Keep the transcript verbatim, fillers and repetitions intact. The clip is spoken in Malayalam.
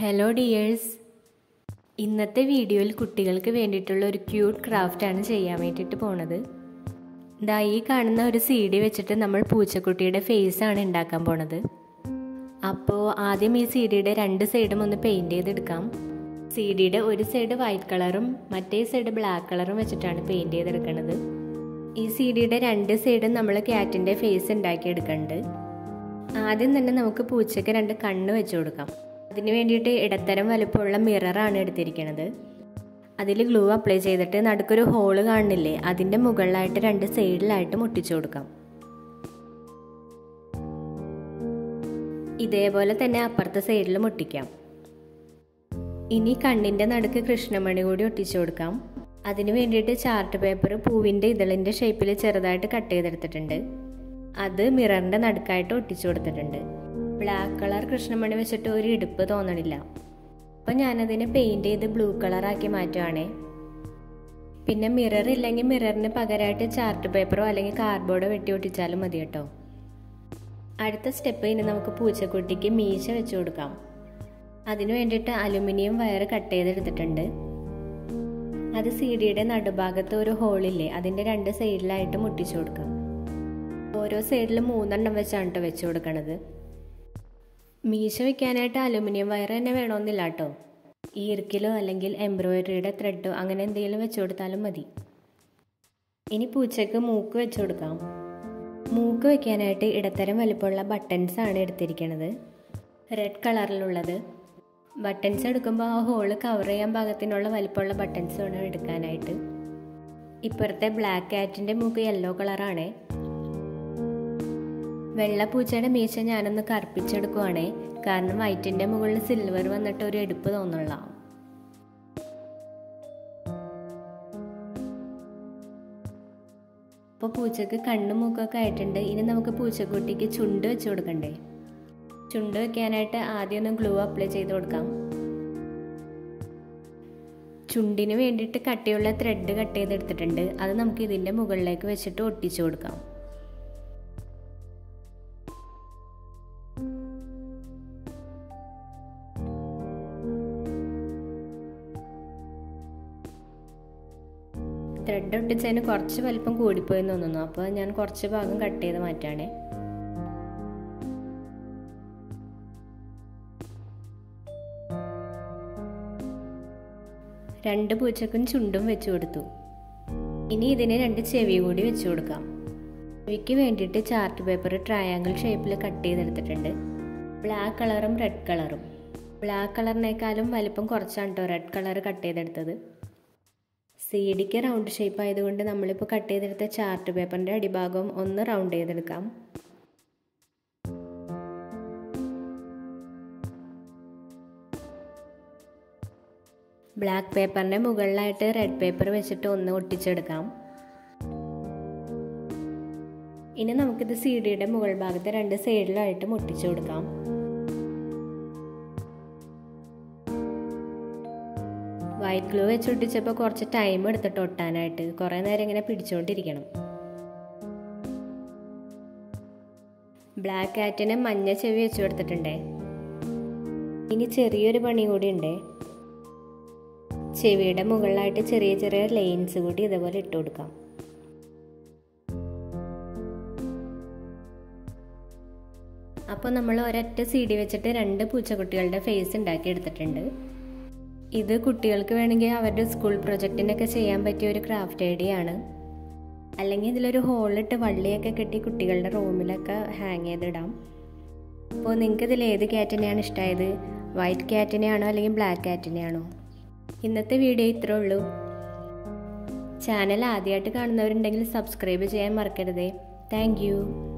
ഹലോ ഡിയേഴ്സ്, ഇന്നത്തെ വീഡിയോയിൽ കുട്ടികൾക്ക് വേണ്ടിയിട്ടുള്ള ഒരു ക്യൂട്ട് ക്രാഫ്റ്റാണ് ചെയ്യാൻ വേണ്ടിയിട്ട് പോണത്. ദാ ഈ കാണുന്ന ഒരു സി ഡി വെച്ചിട്ട് നമ്മൾ പൂച്ചക്കുട്ടിയുടെ ഫേസാണ് ഉണ്ടാക്കാൻ പോണത്. അപ്പോൾ ആദ്യം ഈ സി ഡിയുടെ രണ്ട് സൈഡും ഒന്ന് പെയിൻറ് ചെയ്തെടുക്കാം. സി ഡിയുടെ ഒരു സൈഡ് വൈറ്റ് കളറും മറ്റേ സൈഡ് ബ്ലാക്ക് കളറും വെച്ചിട്ടാണ് പെയിൻറ് ചെയ്തെടുക്കുന്നത്. ഈ സി ഡിയുടെ രണ്ട് സൈഡും നമ്മൾ ക്യാറ്റിൻ്റെ ഫേസ് ഉണ്ടാക്കിയെടുക്കുന്നുണ്ട്. ആദ്യം തന്നെ നമുക്ക് പൂച്ചയ്ക്ക് രണ്ട് കണ്ണ് വെച്ച് കൊടുക്കാം. അതിന് വേണ്ടിയിട്ട് ഇടത്തരം വലുപ്പമുള്ള മിററാണ് എടുത്തിരിക്കുന്നത്. അതിൽ ഗ്ലൂ അപ്ലൈ ചെയ്തിട്ട് നടുക്കൊരു ഹോള് കാണുന്നില്ലേ, അതിൻ്റെ മുകളിലായിട്ട് രണ്ട് സൈഡിലായിട്ട് മുട്ടിച്ചു കൊടുക്കാം. ഇതേപോലെ തന്നെ അപ്പുറത്തെ സൈഡിൽ മുട്ടിക്കാം. ഇനി കണ്ണിൻ്റെ നടുക്ക് കൃഷ്ണമണി കൂടി ഒട്ടിച്ചു കൊടുക്കാം. അതിന് വേണ്ടിയിട്ട് ചാർട്ട് പേപ്പർ പൂവിൻ്റെ ഇതളിൻ്റെ ഷേപ്പിൽ ചെറുതായിട്ട് കട്ട് ചെയ്തെടുത്തിട്ടുണ്ട്. അത് മിററിൻ്റെ നടുക്കായിട്ട് ഒട്ടിച്ചു കൊടുത്തിട്ടുണ്ട്. ബ്ലാക്ക് കളർ കൃഷ്ണമണി വെച്ചിട്ട് ഒരു ഇടുപ്പ് തോന്നണില്ല. അപ്പം ഞാനതിനെ പെയിൻറ് ചെയ്ത് ബ്ലൂ കളറാക്കി മാറ്റുവാണേ. പിന്നെ മിറർ ഇല്ലെങ്കിൽ മിററിന് പകരമായിട്ട് ചാർട്ട് പേപ്പറോ അല്ലെങ്കിൽ കാർഡ്ബോർഡോ വെട്ടി ഒട്ടിച്ചാലും മതി കേട്ടോ. അടുത്ത സ്റ്റെപ്പ് ഇനി നമുക്ക് പൂച്ചക്കുട്ടിക്ക് മീശ വെച്ച് കൊടുക്കാം. അതിനു വേണ്ടിയിട്ട് അലുമിനിയം വയർ കട്ട് ചെയ്തെടുത്തിട്ടുണ്ട്. അത് സി ഡിയുടെ നടുഭാഗത്ത് ഒരു ഹോളില്ലേ, അതിൻ്റെ രണ്ട് സൈഡിലായിട്ട് മുട്ടിച്ചു കൊടുക്കാം. ഓരോ സൈഡിലും മൂന്നെണ്ണം വെച്ചാണ് കേട്ടോ വെച്ച് കൊടുക്കണത്. മീശ വയ്ക്കാനായിട്ട് അലുമിനിയം വയർ തന്നെ വേണമെന്നില്ല കേട്ടോ. ഈർക്കിലോ അല്ലെങ്കിൽ എംബ്രോയിഡറിയുടെ ത്രെഡോ അങ്ങനെ എന്തെങ്കിലും വെച്ച് കൊടുത്താലും മതി. ഇനി പൂച്ചക്ക് മൂക്ക് വെച്ച് കൊടുക്കാം. മൂക്ക് വയ്ക്കാനായിട്ട് ഇടത്തരം വലുപ്പമുള്ള ബട്ടൺസ് ആണ് എടുത്തിരിക്കുന്നത്, റെഡ് കളറിലുള്ളത്. ബട്ടൺസ് എടുക്കുമ്പോൾ ആ ഹോള് കവർ ചെയ്യാൻ പാകത്തിനുള്ള വലുപ്പമുള്ള ബട്ടൺസ് വേണം എടുക്കാനായിട്ട്. ഇപ്പുറത്തെ ബ്ലാക്ക് കാറ്റിൻ്റെ മൂക്ക് യെല്ലോ കളറാണേ. വെള്ളപ്പൂച്ചയുടെ മീശ ഞാനൊന്ന് കറുപ്പിച്ചെടുക്കുവാണേ, കാരണം വൈറ്റിൻ്റെ മുകളിൽ സിൽവർ വന്നിട്ട് ഒരു എടുപ്പ് തോന്നുള്ള. അപ്പോൾ പൂച്ചക്ക് കണ്ണും മൂക്കൊക്കെ ആയിട്ടുണ്ട്. ഇനി നമുക്ക് പൂച്ചക്കുട്ടിക്ക് ചുണ്ട് വെച്ച് കൊടുക്കണ്ടേ. ചുണ്ട് വെക്കാനായിട്ട് ആദ്യം ഒന്ന് ഗ്ലൂ അപ്ലൈ ചെയ്ത് കൊടുക്കാം. ചുണ്ടിന് വേണ്ടിയിട്ട് കട്ടിയുള്ള ത്രെഡ് കട്ട് ചെയ്തെടുത്തിട്ടുണ്ട്. അത് നമുക്ക് ഇതിൻ്റെ മുകളിലേക്ക് വെച്ചിട്ട് ഒട്ടിച്ചു കൊടുക്കാം. ത്രെഡ് ഒട്ടിച്ചതിന് കുറച്ച് വലിപ്പം കൂടിപ്പോയെന്ന് തോന്നുന്നു. അപ്പോൾ ഞാൻ കുറച്ച് ഭാഗം കട്ട് ചെയ്ത് മാറ്റാണേ. രണ്ട് പൂച്ചക്കും ചുണ്ടും വെച്ച് കൊടുത്തു. ഇനി ഇതിന് രണ്ട് ചെവി കൂടി വെച്ച് കൊടുക്കാം. ചെവിക്ക് വേണ്ടിയിട്ട് ചാർട്ട് പേപ്പർ ട്രയാങ്കിൾ ഷേപ്പിൽ കട്ട് ചെയ്തെടുത്തിട്ടുണ്ട്. ബ്ലാക്ക് കളറും റെഡ് കളറും. ബ്ലാക്ക് കളറിനേക്കാളും വലിപ്പം കുറച്ചാണ് കേട്ടോ റെഡ് കളർ കട്ട് ചെയ്തെടുത്തത്. സി ഡിക്ക് റൗണ്ട് ഷേപ്പ് ആയതുകൊണ്ട് നമ്മളിപ്പോൾ കട്ട് ചെയ്തെടുത്ത ചാർട്ട് പേപ്പറിൻ്റെ അടിഭാഗം ഒന്ന് റൗണ്ട് ചെയ്തെടുക്കാം. ബ്ലാക്ക് പേപ്പറിൻ്റെ മുകളിലായിട്ട് റെഡ് പേപ്പർ വെച്ചിട്ട് ഒന്ന് ഒട്ടിച്ചെടുക്കാം. ഇനി നമുക്കിത് സി ഡിയുടെ മുകൾ ഭാഗത്ത് രണ്ട് സൈഡിലായിട്ട് ഒട്ടിച്ചു കൊടുക്കാം. വൈറ്റ് ഗ്ലൂ വെച്ച് ഒട്ടിച്ചപ്പോൾ കുറച്ച് ടൈം എടുത്തിട്ട് ഒട്ടാനായിട്ട്, കുറേ നേരം ഇങ്ങനെ പിടിച്ചുകൊണ്ടിരിക്കണം. ബ്ലാക്ക് കാറ്റിന് മഞ്ഞ ചെവി വെച്ച് കൊടുത്തിട്ടുണ്ടേ. ഇനി ചെറിയൊരു പണി കൂടി ഉണ്ടേ. ചെവിയുടെ മുകളിലായിട്ട് ചെറിയ ചെറിയ ലൈൻസ് കൂടി ഇതേപോലെ ഇട്ട് കൊടുക്കാം. അപ്പോൾ നമ്മൾ ഒരൊറ്റ സി ഡി വെച്ചിട്ട് രണ്ട് പൂച്ചക്കുട്ടികളുടെ ഫേസ് ഉണ്ടാക്കി എടുത്തിട്ടുണ്ട്. ഇത് കുട്ടികൾക്ക് വേണമെങ്കിൽ അവരുടെ സ്കൂൾ പ്രൊജക്റ്റിനൊക്കെ ചെയ്യാൻ പറ്റിയ ഒരു ക്രാഫ്റ്റ് ഐഡിയ ആണ്. അല്ലെങ്കിൽ ഇതിലൊരു ഹോളിട്ട് വള്ളിയൊക്കെ കെട്ടി കുട്ടികളുടെ റൂമിലൊക്കെ ഹാങ് ചെയ്തിടാം. അപ്പോൾ നിങ്ങൾക്ക് ഇതിൽ ഏത് ക്യാറ്റിനെയാണ് ഇഷ്ടമായത്? വൈറ്റ് ക്യാറ്റിനെയാണോ അല്ലെങ്കിൽ ബ്ലാക്ക് ക്യാറ്റിനെയാണോ? ഇന്നത്തെ വീഡിയോ ഇത്രേ ഉള്ളൂ. ചാനൽ ആദ്യമായിട്ട് കാണുന്നവരുണ്ടെങ്കിൽ സബ്സ്ക്രൈബ് ചെയ്യാൻ മറക്കരുതേ. Thank U.